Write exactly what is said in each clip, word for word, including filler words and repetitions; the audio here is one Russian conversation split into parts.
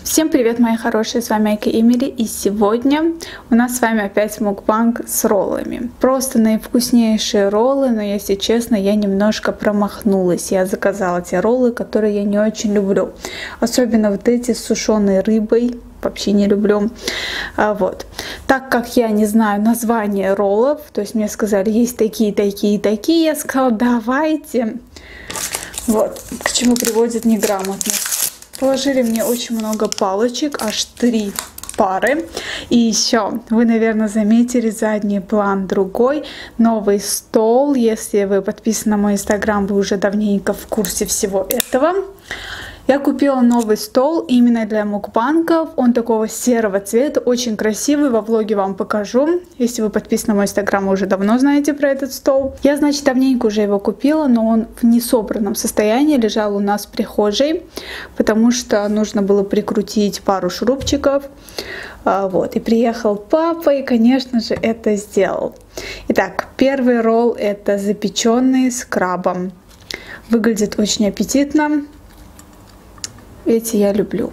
Всем привет, мои хорошие, с вами Айка Эмили, и сегодня у нас с вами опять мукбанг с роллами. Просто наивкуснейшие роллы, но если честно, я немножко промахнулась. Я заказала те роллы, которые я не очень люблю. Особенно вот эти с сушеной рыбой. Вообще не люблю. А, вот. Так как я не знаю название роллов, то есть мне сказали, есть такие, такие, такие, я сказала, давайте. Вот, к чему приводит неграмотность. Положили мне очень много палочек, аж три пары. И еще, вы, наверное, заметили задний план другой. Новый стол. Если вы подписаны на мой инстаграм, вы уже давненько в курсе всего этого. Я купила новый стол именно для мукбангов. Он такого серого цвета, очень красивый. Во влоге вам покажу. Если вы подписаны на мой инстаграм, вы уже давно знаете про этот стол. Я, значит, давненько уже его купила, но он в несобранном состоянии лежал у нас в прихожей, потому что нужно было прикрутить пару шурупчиков. Вот. И приехал папа и, конечно же, это сделал. Итак, первый ролл — это запеченный с крабом. Выглядит очень аппетитно. Эти я люблю.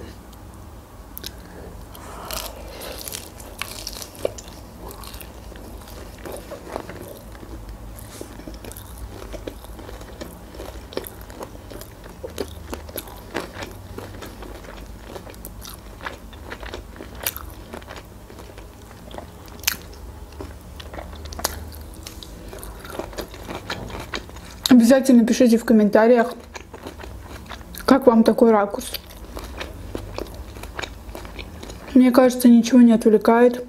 Обязательно пишите в комментариях, как вам такой ракурс. Мне кажется, ничего не отвлекает.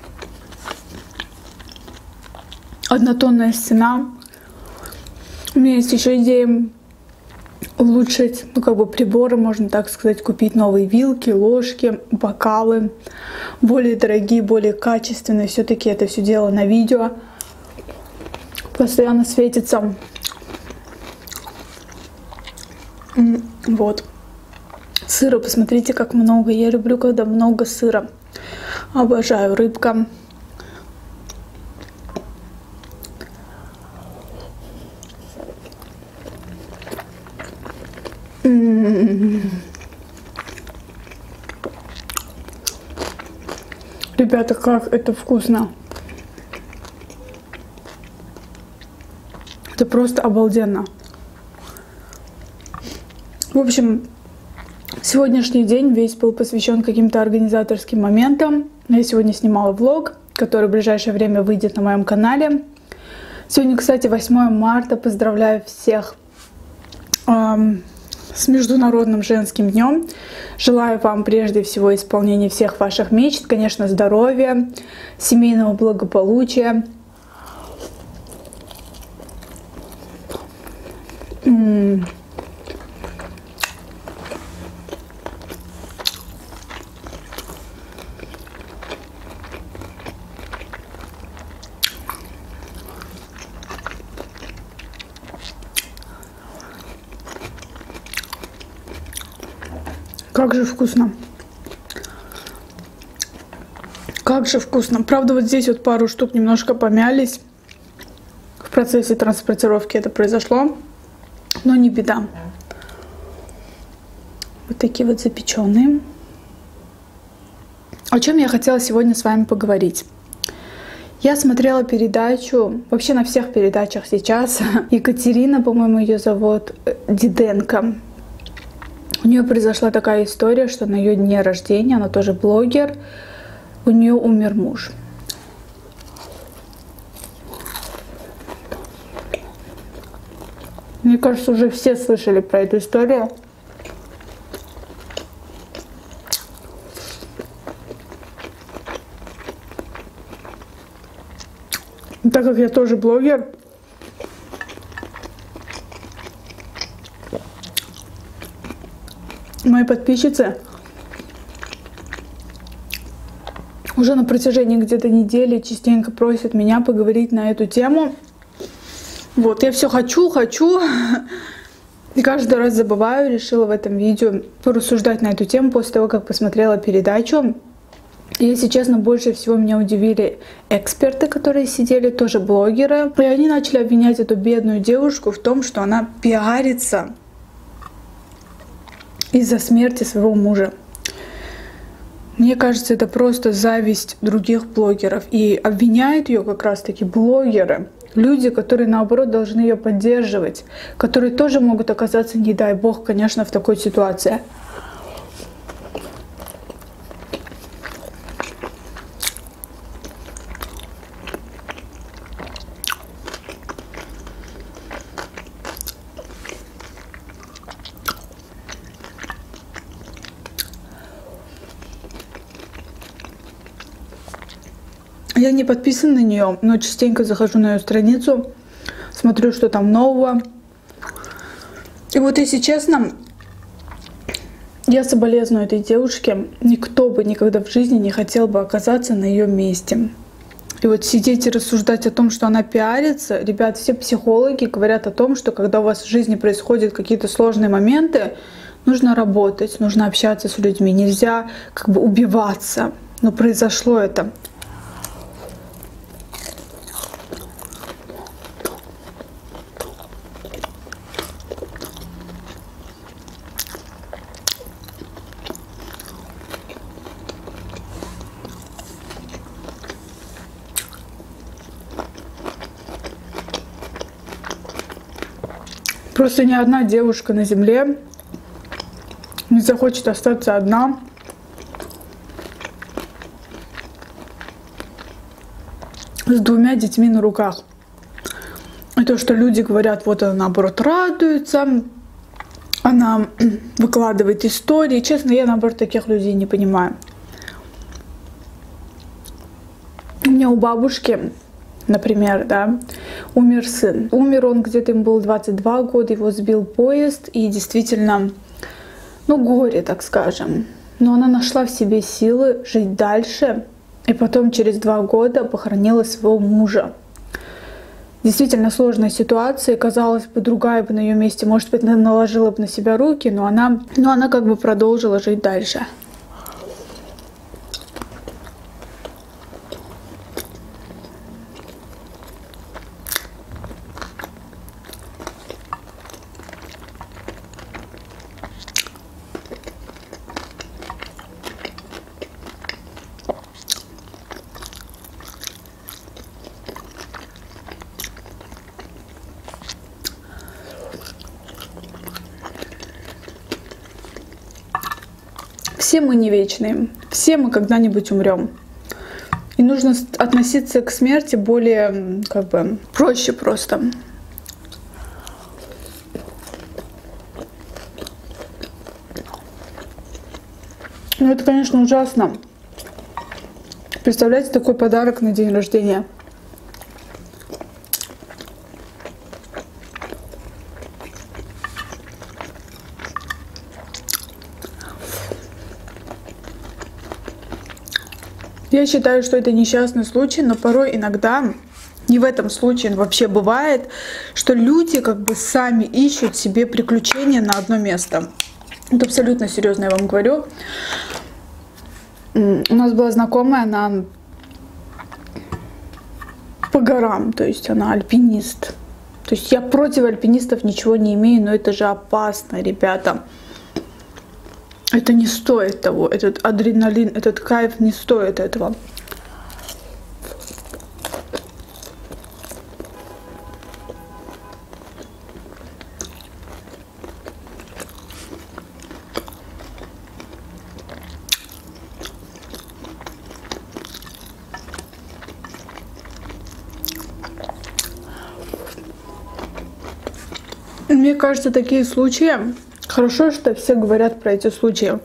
Однотонная стена. У меня есть еще идея улучшить, ну, как бы приборы, можно так сказать, купить новые вилки, ложки, бокалы. Более дорогие, более качественные. Все-таки это все дело на видео. Постоянно светится. Вот. Сыра, посмотрите, как много. Я люблю, когда много сыра. Обожаю. Рыбка. М-м-м. Ребята, как это вкусно. Это просто обалденно. В общем, сегодняшний день весь был посвящен каким-то организаторским моментам. Я сегодня снимала влог, который в ближайшее время выйдет на моем канале. Сегодня, кстати, восьмое марта. Поздравляю всех эм, с Международным женским днем. Желаю вам прежде всего исполнения всех ваших мечт, конечно, здоровья, семейного благополучия. М-м. Как же вкусно. Как же вкусно. Правда, вот здесь вот пару штук немножко помялись. В процессе транспортировки это произошло. Но не беда. Вот такие вот запеченные. О чем я хотела сегодня с вами поговорить. Я смотрела передачу, вообще на всех передачах сейчас. Екатерина, по-моему, ее зовут, Диденко. У нее произошла такая история, что на ее дне рождения, она тоже блогер, у нее умер муж. Мне кажется, уже все слышали про эту историю. Так как я тоже блогер, мои подписчицы уже на протяжении где-то недели частенько просят меня поговорить на эту тему. Вот, я все хочу, хочу. И каждый раз забываю. Решила в этом видео порассуждать на эту тему после того, как посмотрела передачу. И, если честно, больше всего меня удивили эксперты, которые сидели, тоже блогеры. И они начали обвинять эту бедную девушку в том, что она пиарится из-за смерти своего мужа. Мне кажется, это просто зависть других блогеров. И обвиняют ее как раз-таки блогеры. Люди, которые, наоборот, должны ее поддерживать. Которые тоже могут оказаться, не дай бог, конечно, в такой ситуации. Я не подписана на нее, но частенько захожу на ее страницу, смотрю, что там нового. И вот, если честно, я соболезную этой девушке. Никто бы никогда в жизни не хотел бы оказаться на ее месте. И вот сидеть и рассуждать о том, что она пиарится. Ребят, все психологи говорят о том, что когда у вас в жизни происходят какие-то сложные моменты, нужно работать, нужно общаться с людьми. Нельзя как бы убиваться. Но произошло это. Просто ни одна девушка на земле не захочет остаться одна. С двумя детьми на руках. И то, что люди говорят, вот она наоборот радуется, она выкладывает истории. Честно, я наоборот таких людей не понимаю. У меня у бабушки, например, да, умер сын. Умер он где-то, ему было двадцать два года, его сбил поезд. И действительно, ну, горе, так скажем. Но она нашла в себе силы жить дальше. И потом через два года похоронила своего мужа. Действительно сложная ситуация. Казалось бы, другая бы на ее месте, может быть, наложила бы на себя руки, но она, но она как бы продолжила жить дальше. Все мы не вечные, все мы когда-нибудь умрем. И нужно относиться к смерти более, как бы, проще просто. Ну, это, конечно, ужасно. Представляете, такой подарок на день рождения. Я считаю, что это несчастный случай, но порой иногда, не в этом случае вообще бывает, что люди как бы сами ищут себе приключения на одно место. Это абсолютно серьезно, я вам говорю. У нас была знакомая, она по горам, то есть она альпинист. То есть я против альпинистов ничего не имею, но это же опасно, ребята. Это не стоит того, этот адреналин, этот кайф не стоит этого. Мне кажется, такие случаи, хорошо, что все говорят про эти случаи.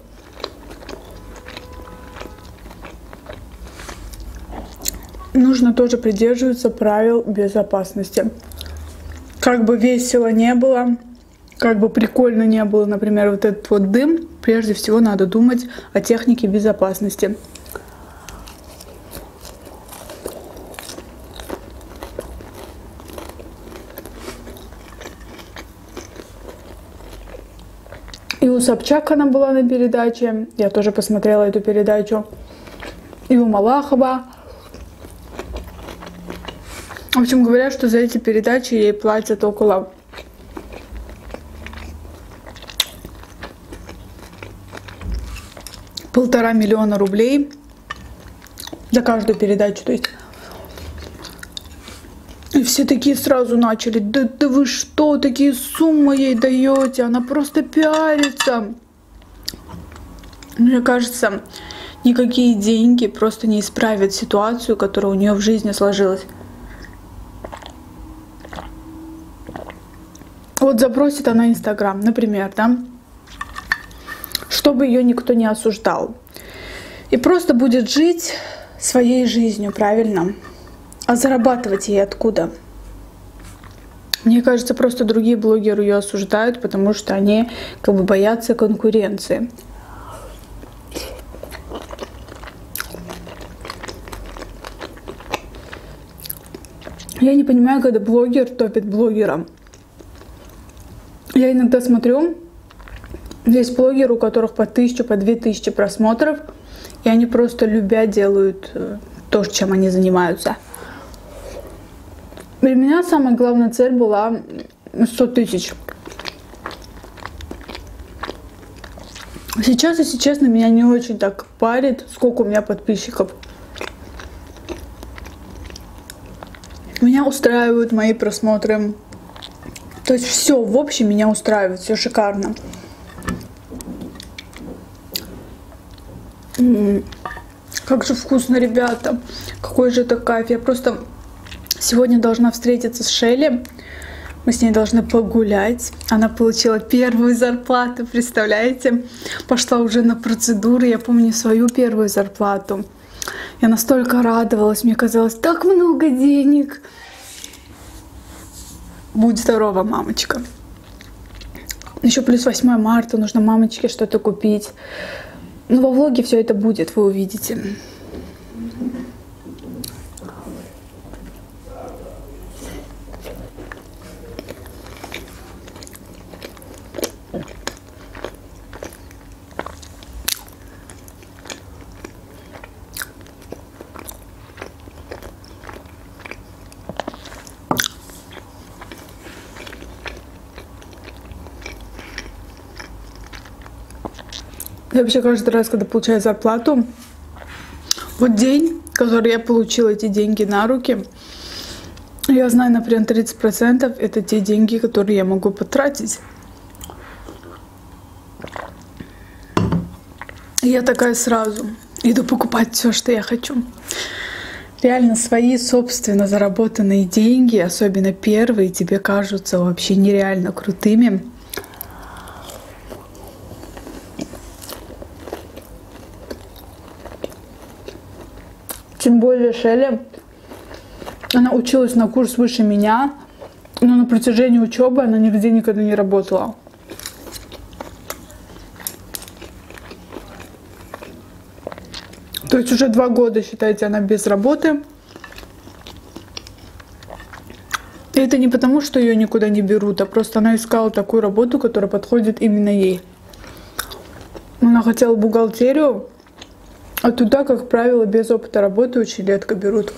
Нужно тоже придерживаться правил безопасности. Как бы весело не было, как бы прикольно не было, например, вот этот вот дым, прежде всего надо думать о технике безопасности. И у Собчак она была на передаче, я тоже посмотрела эту передачу. И у Малахова. В общем, говорят, что за эти передачи ей платят около полтора миллиона рублей за каждую передачу. То есть и все такие сразу начали: да, да вы что, такие суммы ей даете, она просто пиарится. Мне кажется, никакие деньги просто не исправят ситуацию, которая у нее в жизни сложилась. Вот запросит она Инстаграм, например, да, чтобы ее никто не осуждал. И просто будет жить своей жизнью, правильно? А зарабатывать ей откуда? Мне кажется, просто другие блогеры ее осуждают, потому что они как бы боятся конкуренции. Я не понимаю, когда блогер топит блогера. Я иногда смотрю, есть блогеры, у которых по тысячу, по две тысячи просмотров, и они просто любя делают то, чем они занимаются. Для меня самая главная цель была сто тысяч. Сейчас, если честно, меня не очень так парит, сколько у меня подписчиков. Меня устраивают мои просмотры. То есть все, в общем, меня устраивает, все шикарно. М-м-м. Как же вкусно, ребята. Какой же это кайф. Я просто сегодня должна встретиться с Шелли. Мы с ней должны погулять. Она получила первую зарплату, представляете? Пошла уже на процедуры. Я помню свою первую зарплату. Я настолько радовалась. Мне казалось, так много денег. Будь здорова, мамочка. Еще плюс восьмое марта. Нужно мамочке что-то купить. Ну, во влоге все это будет, вы увидите. Я вообще каждый раз, когда получаю зарплату, вот день, который я получила эти деньги на руки, я знаю, например, тридцать процентов это те деньги, которые я могу потратить. И я такая сразу иду покупать все, что я хочу. Реально, свои собственно заработанные деньги, особенно первые, тебе кажутся вообще нереально крутыми. Тем более Шелли, она училась на курс выше меня, но на протяжении учебы она нигде никогда не работала. То есть уже два года, считайте, она без работы. И это не потому, что ее никуда не берут, а просто она искала такую работу, которая подходит именно ей. Она хотела бухгалтерию. А туда, как правило, без опыта работы очень редко берут.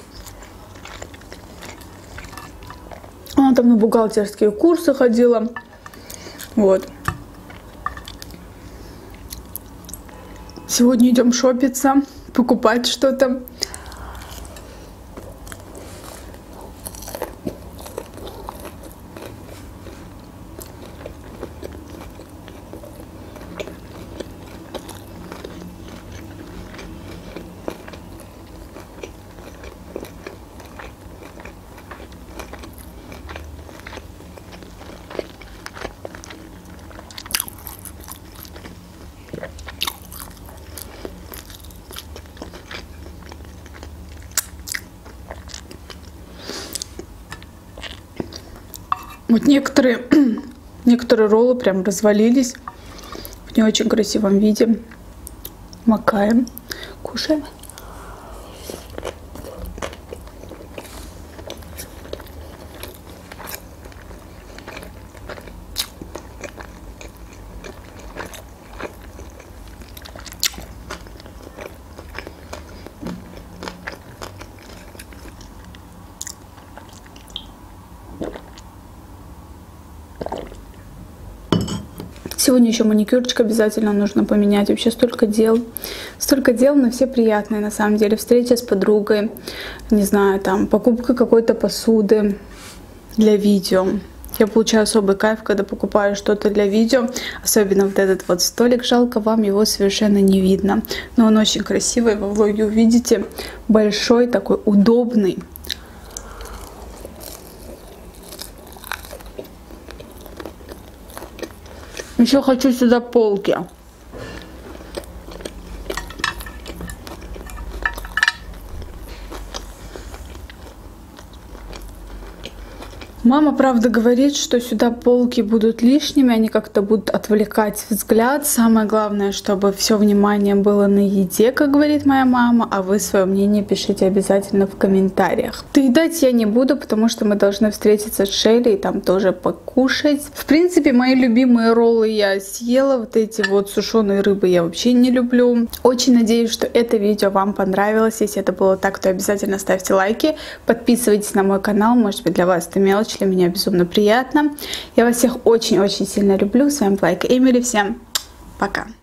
Она там на бухгалтерские курсы ходила. Вот. Сегодня идем шопиться, покупать что-то. Вот некоторые, некоторые роллы прям развалились в не очень красивом виде. Макаем, кушаем. Сегодня еще маникюрчик обязательно нужно поменять. Вообще столько дел. Столько дел, но все приятные на самом деле. Встреча с подругой, не знаю, там, покупка какой-то посуды для видео. Я получаю особый кайф, когда покупаю что-то для видео. Особенно вот этот вот столик. Жалко, вам его совершенно не видно. Но он очень красивый. Во влоге увидите. Большой, такой удобный. Еще хочу сюда полки. Мама, правда, говорит, что сюда полки будут лишними, они как-то будут отвлекать взгляд. Самое главное, чтобы все внимание было на еде, как говорит моя мама, а вы свое мнение пишите обязательно в комментариях. Доедать я не буду, потому что мы должны встретиться с Шелли и там тоже покушать. В принципе, мои любимые роллы я съела, вот эти вот сушеные рыбы я вообще не люблю. Очень надеюсь, что это видео вам понравилось. Если это было так, то обязательно ставьте лайки, подписывайтесь на мой канал, может быть, для вас это мелочь. Для меня безумно приятно. Я вас всех очень-очень сильно люблю. С вами была Эмили. Всем пока.